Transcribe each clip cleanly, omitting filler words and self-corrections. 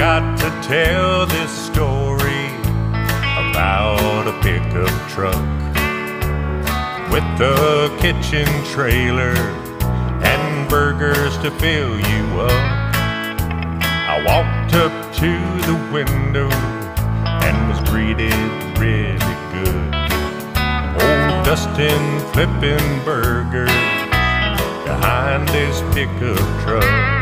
got to tell this story about a pickup truck with a kitchen trailer and burgers to fill you up. I walked up to the window and was greeted really good. Old Dustin flipping burgers behind his pickup truck.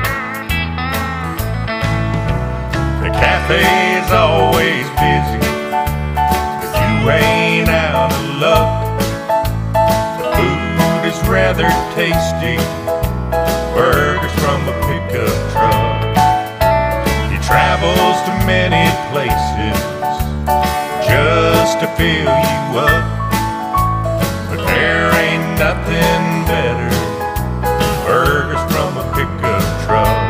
The cafe's always busy, but you ain't out of luck. The food is rather tasty, burgers from a pickup truck. He travels to many places just to fill you up, but there ain't nothing better, burgers from a pickup truck.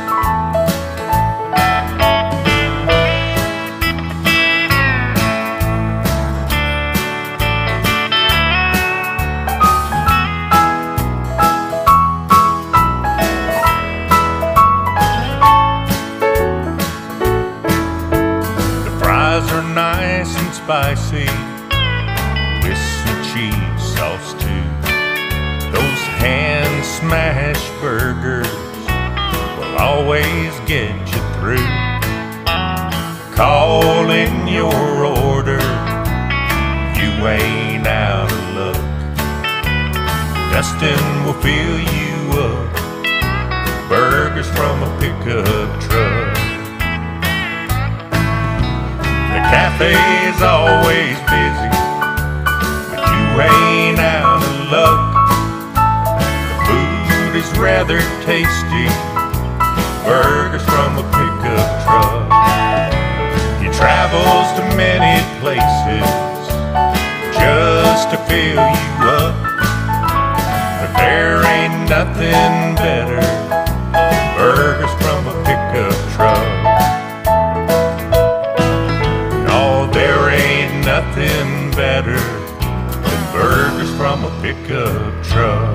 Are nice and spicy with some cheese sauce too. Those hand smash burgers will always get you through. Call in your order, you ain't out of luck. Dustin will fill you up, burgers from a pickup truck. The cafe's always busy, but you ain't out of luck. The food is rather tasty, burgers from a pickup truck. He travels to many places just to fill you up, but there ain't nothing better, burgers from a pickup truck. Nothing better than burgers from a pickup truck.